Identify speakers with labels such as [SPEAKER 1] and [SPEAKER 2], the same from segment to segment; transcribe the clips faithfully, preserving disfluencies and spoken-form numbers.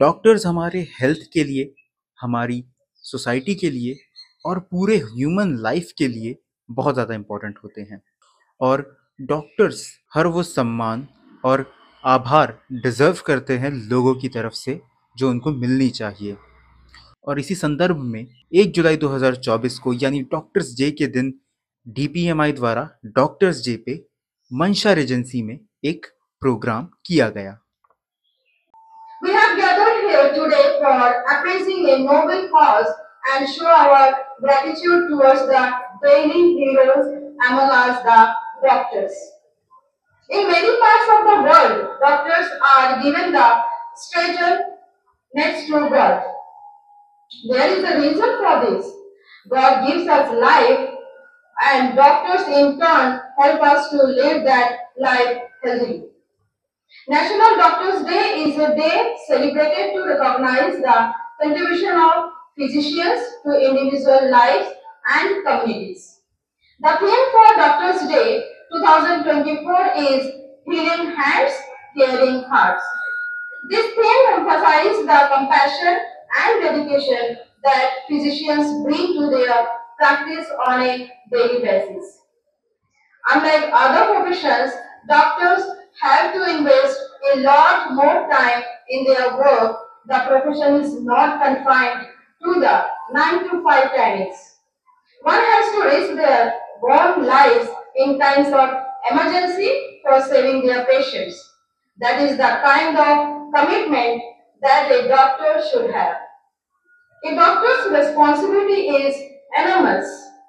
[SPEAKER 1] Doctors हमारे health के लिए, हमारी सोसाइटी के लिए और पूरे ह्यूमन लाइफ के लिए बहुत ज़्यादा इम्पोर्टेंट होते हैं। और डॉक्टर्स हर वो सम्मान और आभार डिज़र्व करते हैं लोगों की तरफ से जो उनको मिलनी चाहिए। और इसी संदर्भ में एक जुलाई दो हज़ार चौबीस को यानी डॉक्टर्स डे के दिन डी पी एम आई द्वारा डॉक्टर्स डे पे मंशा रेजेंसी में एक प्रोग्राम किया गया।
[SPEAKER 2] We have gathered here today for appraising a noble cause and show our gratitude towards the daily heroes among us, the doctors. In many parts of the world, doctors are given the stature next to God. There is a reason for this. God gives us life, and doctors in turn help us to live that life healthily. National Doctors Day is a day celebrated to recognize the contribution of physicians to individual lives and communities. The theme for Doctors Day twenty twenty-four is Healing Hands, Caring Hearts. This theme emphasizes the compassion and dedication that physicians bring to their practice on a daily basis. Unlike other professions, doctors have to invest a lot more time in their work. The profession is not confined to the nine to five timings. One has to risk their own lives in times of emergency for saving their patients. That is the kind of commitment that a doctor should have. A doctor's responsibility is enormous.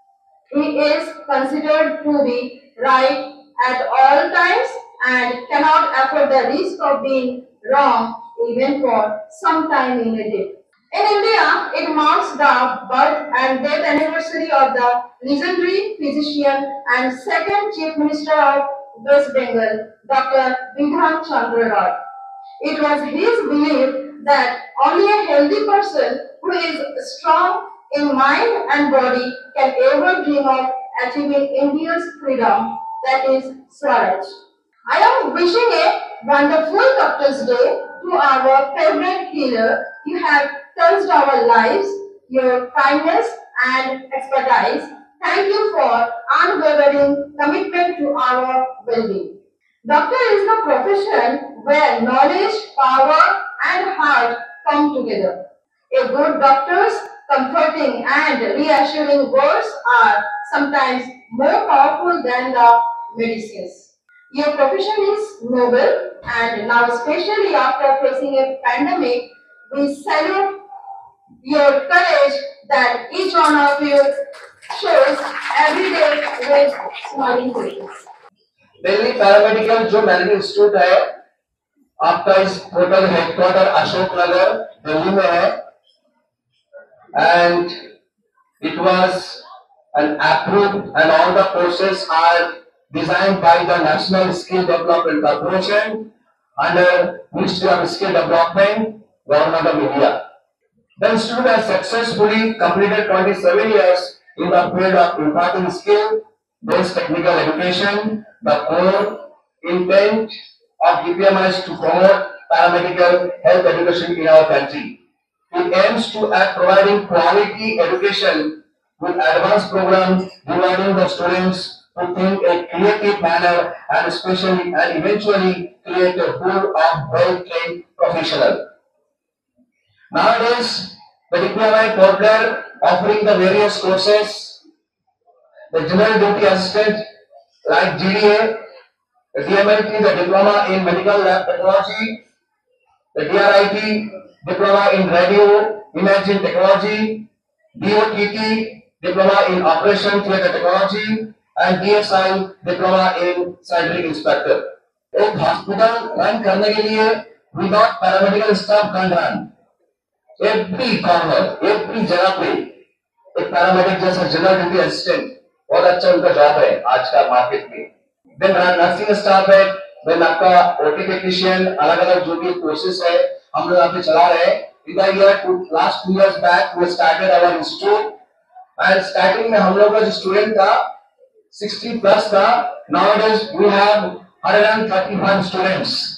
[SPEAKER 2] He is considered to be right at all times and cannot afford the risk of being wrong even for some time in a day. In India, it marks the birth and death anniversary of the legendary physician and second Chief Minister of West Bengal, Doctor Bidhan Chandra Roy. It was his belief that only a healthy person who is strong in mind and body can ever dream of achieving India's freedom, that is Swaraj. I am wishing a wonderful Doctor's Day to our favorite healer. You have touched our lives, your kindness and expertise. Thank you for unwavering commitment to our well-being. Doctor is the profession where knowledge, power and heart come together. A good doctor's comforting and reassuring words are sometimes more powerful than the medicines. Your profession is noble, and now especially after facing a pandemic, we salute your courage that each one of you shows every day with smiling faces.
[SPEAKER 3] Delhi paramedical जो medical institute है आपका इस hotel headquarter Ashok Nagar Delhi में है and it was an approved and all the courses are designed by the National Skill Development Corporation under Ministry of Skill Development, Government of India. The institute has successfully completed twenty-seven years in the field of imparting skill-based technical education. The core intent of D P M I is to promote paramedical health education in our country. It aims to at providing quality education with advanced programs rewarding the students to think a creative manner and especially and eventually create a pool of well-trained professionals. Nowadays, the D P M I portal offering the various courses, the General Duty Assistant like G D A, the D M L T, the Diploma in Medical Lab Technology, the D R I T, Diploma in Radio Imaging Technology, D O T T, Diploma in Operation Theatre Technology, and D S I, Diploma in Scientific Inspector. एक hospital run करने के लिए without paramedical staff can run every corner every जगह पे एक paramedic जैसा general duty assistant बहुत अच्छा उनका जॉब है आज का मार्केट में। देन नर्सिंग स्टाफ है, देन आपका ओटी टेक्नीशियन, अलग अलग जो भी कोर्सेज है हम लोग यहाँ पे चला रहे हैं। In the year last two years back we started our institute and starting में हम लोग का जो स्टूडेंट था सिक्सटी प्लस था। Nowadays we have one hundred thirty-one students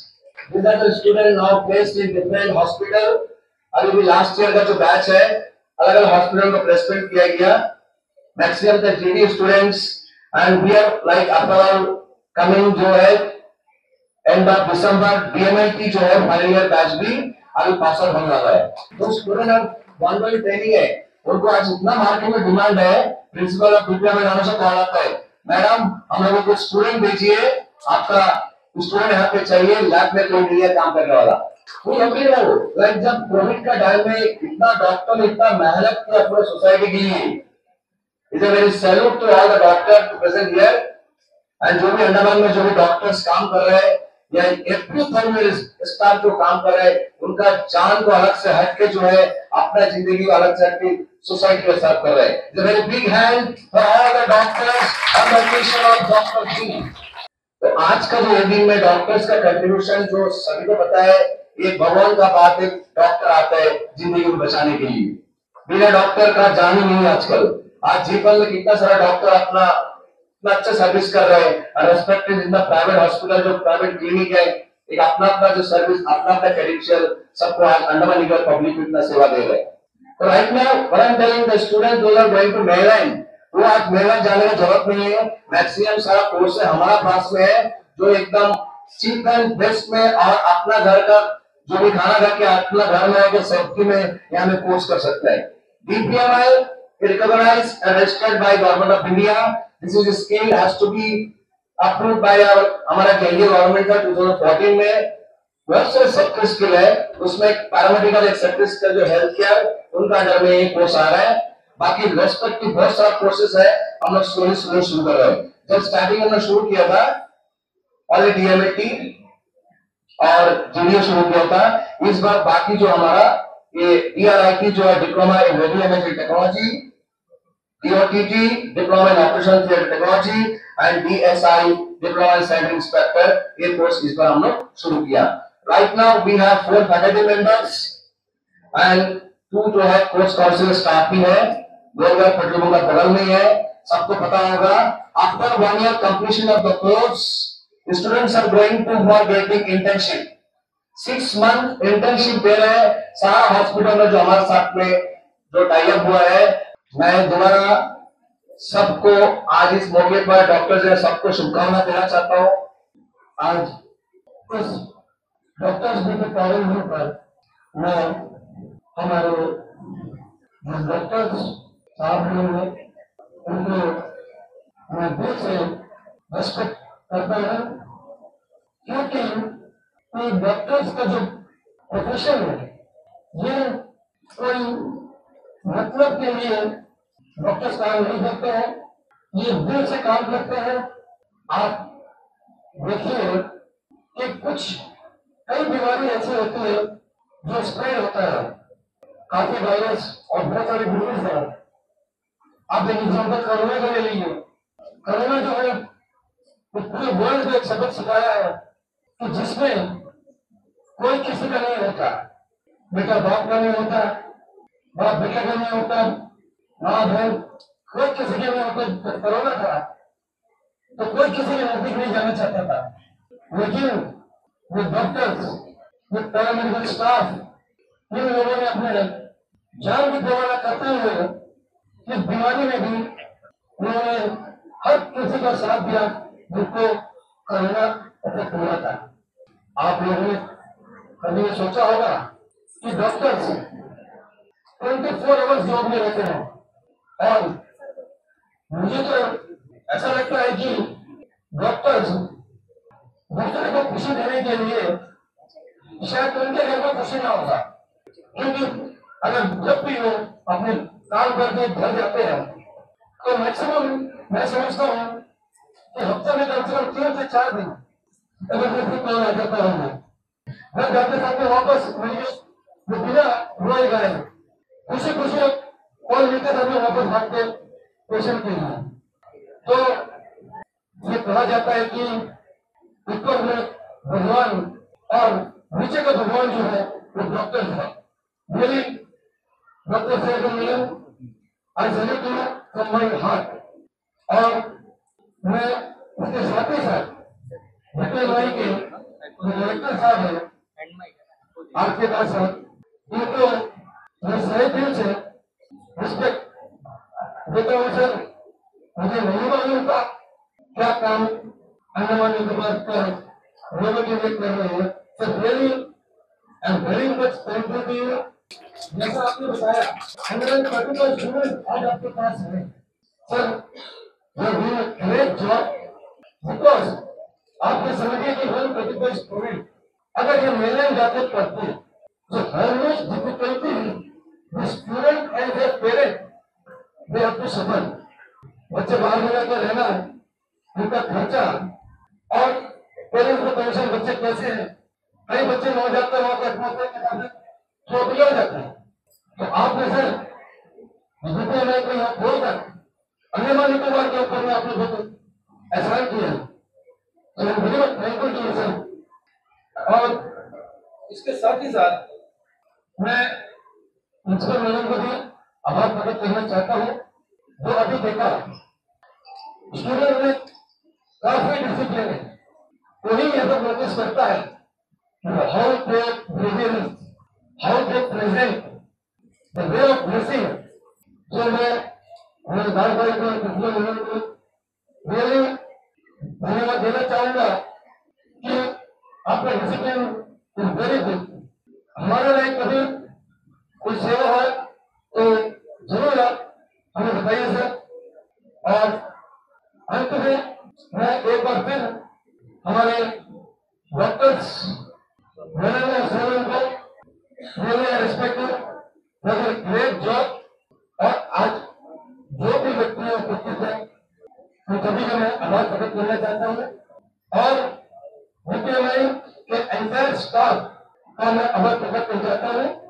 [SPEAKER 3] These are the students now placed in different hospital. अभी भी last year का जो बैच है अलग अलग हॉस्पिटल में प्लेसमेंट किया गया. Maximum the GD students and we are like after coming जो है एंड ऑफ दिसंबर डीएमएलटी जो है फाइनल ईयर बैच भी अभी पास आउट होने वाला है. तो स्टूडेंट अब वन वन ट्रेनिंग है, उनको आज इतना मार्केट में डिमांड है, प्रिंसिपल ऑफ बीपीएम में हमेशा कॉल आता है, मैडम हम लोगों को स्टूडेंट भेजिए, आपका स्टूडेंट यहाँ पे चाहिए, लैब में कोई नहीं है काम करने वाला. वो अभी लाइक जब कोविड का टाइम में इतना डॉक्टर ने इतना मेहनत किया पूरे सोसाइटी के लिए, is a very salute to all the doctor to present here. And जो भी अंडमान में जो भी डॉक्टर्स काम कर रहे हैं या एवरीथिंग में स्टाफ जो काम कर रहे हैं, उनका जान को अलग से हटके जो है अपना जिंदगी को अलग से हटके सोसाइटी में सर्व कर रहे हैं. It's a very big hand for all the doctors on the mission of doctor ji. तो आज का जो दिन में डॉक्टर्स का कंट्रीब्यूशन जो सभी को पता है, ये भगवान का बात है, डॉक्टर आता है जिंदगी को बचाने के लिए. बिना डॉक्टर का जान ही नहीं आजकल. आज जीवन में कितना सारा डॉक्टर अपना इतना अच्छा सर्विस कर रहे हैं, और respected in the private hospital जो प्राइवेट क्लिनिक है, एक अपना अपना जो सर्विस अपना अपना क्रेडेंशियल सबको आज अंडमान निकोबार पब्लिक को इतना सेवा दे रहे हैं. तो right now what I am telling the students those are going to mainland, वो आज मेलैंड जाने की जरूरत नहीं है. मैक्सिमम सारा कोर्स है हमारा पास में है जो एकदम चीप एंड बेस्ट में, और अपना घर का जो भी खाना खा के अपना घर में आके सेफ्टी में यहाँ में कोर्स कर सकते हैं. DPMI recognized and registered by government of India. This is a skill has to be approved by our हमारा केंद्रीय गवर्नमेंट का दो हज़ार चौदह में बहुत सारे सेक्टर स्किल है, उसमें एक पैरामेडिकल एक सेक्टर स्किल जो हेल्थ केयर उनका अंडर में एक कोर्स आ रहा है. बाकी रेस्पेक्टिव बहुत सारा कोर्सेज है, हम लोग स्लोली स्लोली शुरू कर रहे हैं. जब स्टार्टिंग हमने शुरू किया था ऑल डीएमएलटी और जीडीओ शुरू किया था, इस बार बाकी जो हमारा ये डीआरआई की जो है diploma in radio imaging technology, DOTT diploma in operation theatre technology and DSI diploma in science inspector, ये कोर्स इस बार हम लोग शुरू किया. Right now we have four faculty members and two जो है कोर्स काउंसिल स्टाफ भी है, गोलगढ़ पेट्रोल पंप का बगल में है. सबको पता होगा after one year completion of the course students are going to for getting internship. Six month internship दे रहे हैं सारा हॉस्पिटल में जो हमारे साथ में जो टाई अप हुआ है. मैं दोबारा सबको आज इस मौके पर डॉक्टर्स ने सबको शुभकामनाएं देना चाहता हूं. आज इस डॉक्टर्स डे के प्रारंभ पर मैं हमारे डॉक्टर्स साहब ने उनको मैं दिल से रिस्पेक्ट करता हूं, क्योंकि डॉक्टर्स का जो प्रोफेशन है ये कोई मतलब के लिए डॉक्टर्स काम नहीं करते हैं, ये दिल से काम करते हैं. आप देखिए कि कुछ कई बीमारी ऐसी होती है जो स्प्रेड होता है, काफी वायरस और बहुत सारी डिजीज है. आप एक एग्जाम्पल कोरोना का ले लीजिए. कोरोना जो है पूरे वर्ल्ड को एक सबक सिखाया है कि जिसमें कोई किसी का नहीं होता, बेटा बाप का नहीं होता, बाप बेटा का नहीं होता, माँ बहन कोई किसी के नहीं होता. कोरोना था तो कोई किसी के नजदीक नहीं जाना चाहता था, लेकिन वो डॉक्टर्स, वो पैरामेडिकल स्टाफ, इन लोगों ने अपने जान की परवाह करते हुए इस बीमारी में भी उन्होंने हर किसी का साथ दिया जिसको कोरोना अफेक्ट हुआ था. आप लोगों ने कभी ये सोचा होगा कि डॉक्टर्स चौबीस आवर्स जॉब में रहते हैं, और मुझे तो ऐसा लगता है कि डॉक्टर्स दूसरे को खुशी देने के लिए शायद उनके घर में खुशी ना होगा, क्योंकि अगर जब भी वो अपने काम करके घर जाते हैं तो मैक्सिमम मैं समझता हूँ कि हफ्ते में कम से कम तीन से चार दिन इमरजेंसी कॉल आ जाता होगा. घर जाते जाते वापस वो बिना रोए गए खुशी खुशी कॉल मिलते समय वापस भागते पेशेंट के लिए. तो ये कहा जाता है कि ऊपर में भगवान और नीचे का भगवान जो है वो डॉक्टर है. मेरी डॉक्टर साहब I salute you from my heart. और मैं उसके साथ ही साथ बीपीएमआई के डायरेक्टर साहब है आपके पास है, उनको मैं सही दिल से रिस्पेक्ट देता हूँ सर। मुझे नहीं मालूम था क्या काम अंडमान निकोबार पर रोबोटिक कर रहे हैं sir. Really I am very much thankful to you. जैसा आपने बताया हंड्रेड थर्टी फाइव स्टूडेंट आज आपके पास है sir. You do great job because आपने समझिए कि वन थर्टी फाइव स्टूडेंट अगर ये मिलियन जाते पढ़ते तो हर रोज difficulty the student and their parent they have to suffer. बच्चे बाहर में जाकर रहना है, उनका खर्चा और पेरेंट्स को टेंशन बच्चे कैसे हैं। कई बच्चे नौ जाते हैं वहां पर आत्महत्या के साथ चौपलिया हो जाते हैं। तो आपने सर जितने मैं कोई यहाँ खोलकर अंडमान निकोबार के ऊपर में आपने बहुत एहसान किया है तो मुझे थैंकफुल टू सर। और इसके साथ ही साथ मैं प्रिंसिपल मैडम को भी आभार प्रकट करना चाहता हूँ जो अभी देखा स्टूडेंट में काफी डिसिप्लिन है। वही ये सब नोटिस करता है how they behave, how they present, the way of dressing. जो मैं हमारे दाल भाई को प्रिंसिपल मैडम को रियली धन्यवाद देना चाहूंगा कि आपका डिसिप्लिन इज वेरी गुड। हमारे लिए कभी कोई सेवा है तो जरूर आप हमें बताइए सर। और अंत में मैं एक बार फिर हमारे डॉक्टर्स मैडम और सर को really respect for great job. और आज जो भी व्यक्ति उपस्थित है तो सभी को मैं आभार प्रकट करना चाहता हूँ और के एंटायर स्टाफ का मैं आभार प्रकट करना चाहता हूँ।